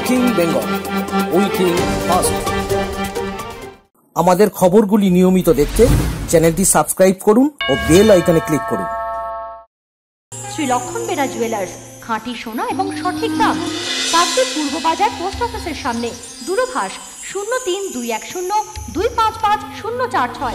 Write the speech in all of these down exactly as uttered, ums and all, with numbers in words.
দক্ষিণ বেঙ্গল, উইথিং ফার্স্ট। আমাদের খবরগুলি নিয়মিত দেখতে চ্যানেলটি সাবস্ক্রাইব করুন ও বেল আইকনে ক্লিক করুন। শ্রী লক্ষণ বেরা জুয়েলার্স, খাঁটি সোনা এবং সঠিক দাম। কাকদ্বীপ পূর্ব বাজার পোস্ট অফিসের সামনে, দূরভাষ শূন্য তিন দুই এক শূন্য দুই পাঁচ পাঁচ শূন্য চার ছয়।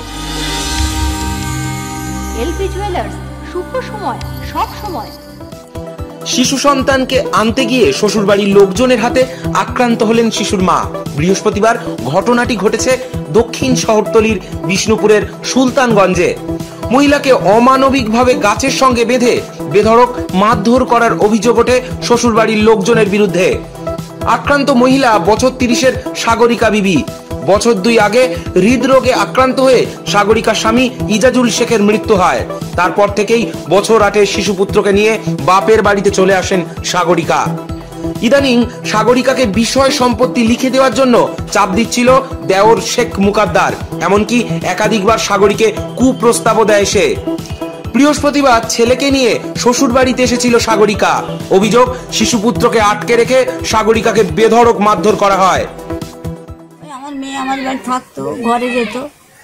এলপি জুয়েলার্স, শুভ সময় সব সময়। শিশু সন্তানকে আনতে গিয়ে শ্বশুরবাড়ির লোকজনের হাতে আক্রান্ত হলেন শিশুর মা। বৃহস্পতিবার ঘটনাটি ঘটেছে দক্ষিণ শহরতলির বিষ্ণুপুরের সুলতানগঞ্জে। মহিলাকে অমানবিকভাবে গাছের সঙ্গে বেঁধে বেধড়ক মারধর করার অভিযোগ ওঠে শ্বশুরবাড়ির লোকজনের বিরুদ্ধে। আক্রান্ত মহিলা বছর তিরিশের সাগরিকা বিবি। বছর দুই আগে হৃদরোগে আক্রান্ত হয়ে সাগরিকার স্বামী ইজাজুল শেখের মৃত্যু হয়। তারপর থেকেই বছর আটের শিশুপুত্রকে নিয়ে বাপের বাড়িতে চলে আসেন সাগরিকা। ইদানিং সাগরিকাকে বিষয় সম্পত্তি লিখে দেওয়ার জন্য চাপ দিচ্ছিল দেওর শেখ মুকাদ্দার। এমনকি একাধিকবার সাগরীকে কুপ্রস্তাবও দেয় সে। বৃহস্পতিবার ছেলেকে নিয়ে শ্বশুর বাড়িতে এসেছিল সাগরিকা। অভিযোগ, শিশুপুত্রকে আটকে রেখে সাগরিকাকে বেধড়ক মারধর করা হয়। আমার মেয়ে আমার বাড়ি থাকতো, ঘরে যেত,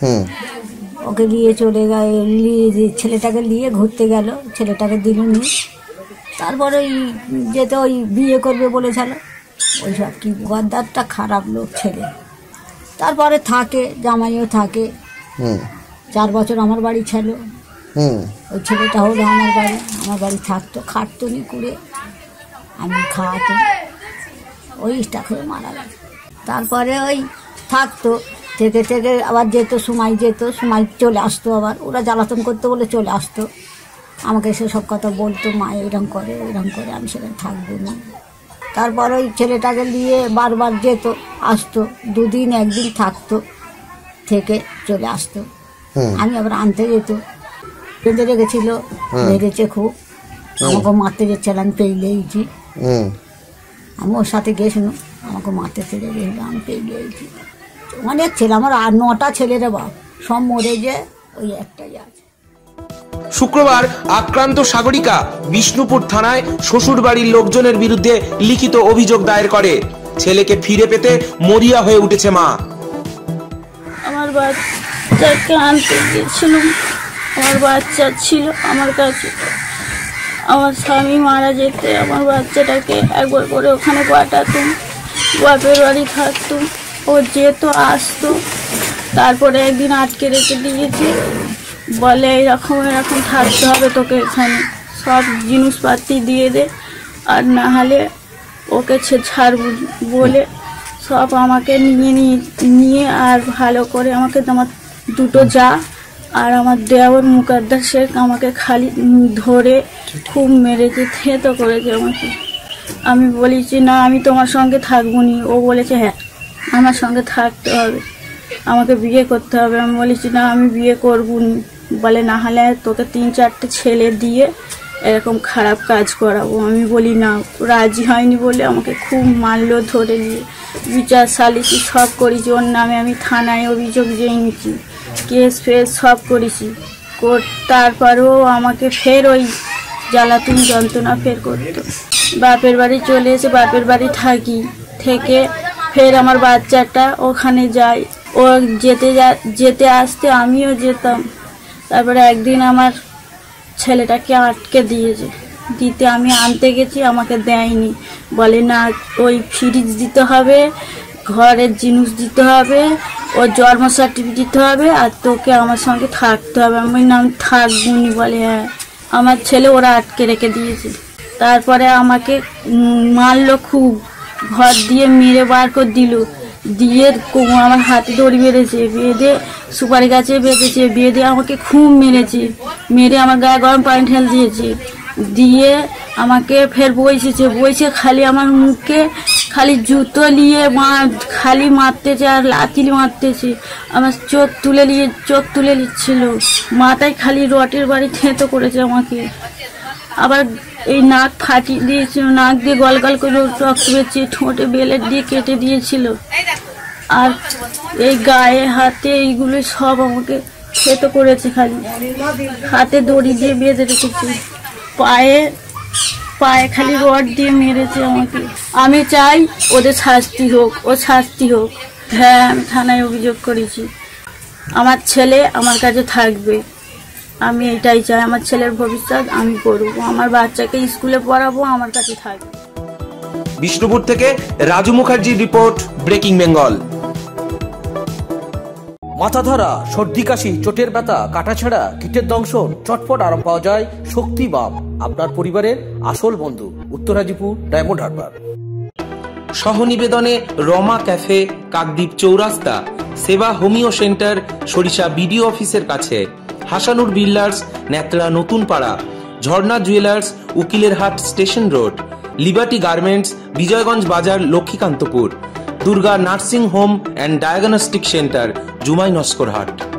ওকে নিয়ে চলে গেল, ছেলেটাকে নিয়ে ঘুরতে গেল, ছেলেটাকে দিলুনি। তারপরে ওই যেতে ওই বিয়ে করবে বলেছিল, ওই সব কি গদ্দারটা খারাপ লোক ছেলে। তারপরে থাকে, জামাইও থাকে, চার বছর আমার বাড়ি ছিল। ওই ছেলেটা হলো আমার বাড়ি, আমার বাড়ি থাকতো, খাটতো নি করে, আমি খাওয়াতো, ওই স্টাক হয়ে মারা গেছে। তারপরে ওই থাকতো, থেকে থেকে আবার যেত, সময় যেত, সময় চলে আসতো, আবার ওরা জ্বালাতন করতে বলে চলে আসতো। আমাকে সে সব কথা বলতো, মা এরকম করে এরকম করে, আমি সেখানে থাকবো না। তারপর ওই ছেলেটাকে নিয়ে বারবার যেত, আসতো, দুদিন একদিন থাকতো, থেকে চলে আসতো। আমি আবার আনতে যেত, বেঁধে রেখেছিল, মেরেছে খুব, আমাকে মারতে যাচ্ছিল, আমি পেয়ে গিয়েছি। আমি ওর সাথে গেছিলাম, আমাকে মারতে ছেড়ে গেছিল, আমি পেয়ে গিয়েছি। অনেক ছেলে আমার, আর নটা ছেলেরা বাপ, সব মরে যে ওই একটাই আছে। শুক্রবার আক্রান্ত সাগরিকা বিষ্ণুপুর থানায় শ্বশুর বাড়ির লোকজনের বিরুদ্ধে লিখিত অভিযোগ দায়ের করে। ছেলেকে ফিরে পেতে মরিয়া হয়ে উঠেছে মা। আমার বাচ্চাকে আনতে গিয়েছিলাম, আমার বাচ্চা ছিল আমার কাছে। আমার স্বামী মারা যেতে আমার বাচ্চাটাকে একবার করে ওখানে পাঠাতুম, বাপের বাড়ি থাকতুম, ও যেত আসতো। তারপরে একদিন আটকে রেখে দিয়েছে, বলে এরকম এরকম থাকতে হবে তোকে, এখানে সব জিনিসপাতি দিয়ে দে, আর না হলে ওকে ছাড়ব বলে সব আমাকে নিয়ে নিয়ে নিয়ে আর ভালো করে আমাকে, আমার দুটো যা আর আমার দেওয়ার মুকাদ্দার শেখ আমাকে খালি ধরে খুব মেরেছে, থেতো করেছে আমাকে। আমি বলেছি না আমি তোমার সঙ্গে থাকবো নি। ও বলেছে হ্যাঁ আমার সঙ্গে থাকতে হবে, আমাকে বিয়ে করতে হবে। আমি বলেছি না আমি বিয়ে করবো নি। বলে না হলে তোকে তিন চারটে ছেলে দিয়ে এরকম খারাপ কাজ করাবো। আমি বলি না, রাজি হয়নি বলে আমাকে খুব মারলো, ধরে নিয়ে বিচার সালিশি সব করেছি, ওর নামে আমি থানায় অভিযোগ জেনেছি, কেস ফেস সব করেছি। তারপরেও আমাকে ফের ওই জ্বালাতন যন্ত্রণা ফের করতো। বাপের বাড়ি চলে এসে বাপের বাড়ি থাকি, থেকে ফের আমার বাচ্চাটা ওখানে যায়, ও যেতে যা যেতে আসতে আমিও যেতাম। তারপরে একদিন আমার ছেলেটাকে আটকে দিয়েছে, দিতে আমি আনতে গেছি, আমাকে দেয়নি। বলে না ওই ফ্রিজ দিতে হবে, ঘরের জিনিস দিতে হবে, ওর জন্ম সার্টিফিকেট দিতে হবে, আর তোকে আমার সঙ্গে থাকতে হবে। আমি নাম থাকবো নি। বলে হ্যাঁ, আমার ছেলে ওরা আটকে রেখে দিয়েছে। তারপরে আমাকে মারলো খুব, ঘর দিয়ে মেরে বার করে দিল, দিয়ে আমার হাতে দড়ি বেঁধেছে, বেঁধে সুপারি গাছে বেঁধেছে, বেঁধে আমাকে খুব মেরেছে, মেরে আমার গায়ে গরম পানি ঢেল দিয়েছে, দিয়ে আমাকে ফের বইছেছে, বইছে খালি আমার মুখে খালি জুতো নিয়ে মা খালি মারতেছে আর লাথি মারতেছে। আমার চোখ তুলে নিয়ে চোখ তুলে নিচ্ছিল, মাথায় খালি রটের বাড়ি থেঁতো করেছে আমাকে। আবার এই নাক ফাটিয়ে দিয়েছিল, নাক দিয়ে গল গল করে রক্ত বেরিয়েছে, ঠোঁটে বেলেট দিয়ে কেটে দিয়েছিল। আর এই গায়ে হাতে এইগুলো সব আমাকে থেঁতো করেছে, খালি হাতে দড়ি দিয়ে বেঁধে রেখেছে, পায়ে পায়ে খালি রড দিয়ে মেরেছে আমাকে। আমি চাই ওদের শাস্তি হোক, ও শাস্তি হোক। হ্যাঁ, আমি থানায় অভিযোগ করেছি। আমার ছেলে আমার কাছে থাকবে, আমি এটাই চাই। আমার ছেলের ভবিষ্যৎ আমি করবো, আমার বাচ্চাকে স্কুলে পড়াবো, আমার কাছে থাকবে। বিষ্ণুপুর থেকে রাজু মুখার্জির রিপোর্ট, ব্রেকিং বেঙ্গল। মাথা ধরা, সর্দি কাশি, চোটের ব্যথা, কাটাছেঁড়া, কীটের দংশন, চটপট আরাম পাওয়া যায় শক্তি বাম, আপনার পরিবারের আসল বন্ধু, উত্তরাজিপুর ডায়মন্ড হারবার। সহনিবেদনে রমা ক্যাফে, কাকদ্বীপ চৌরাস্তা, সেবা হোমিও সেন্টার, সরিষা বিডিও অফিসের কাছে, হাসানুর বিল্ডার্স, নেত্রা নতুন পাড়া, ঝর্ণা জুয়েলার্স, উকিলের হাট station road, liberty garments, Bijoygunj বাজার, Lakshmikantapur, Durga nursing home and diagnostic centre, Jumai Naskar হাট।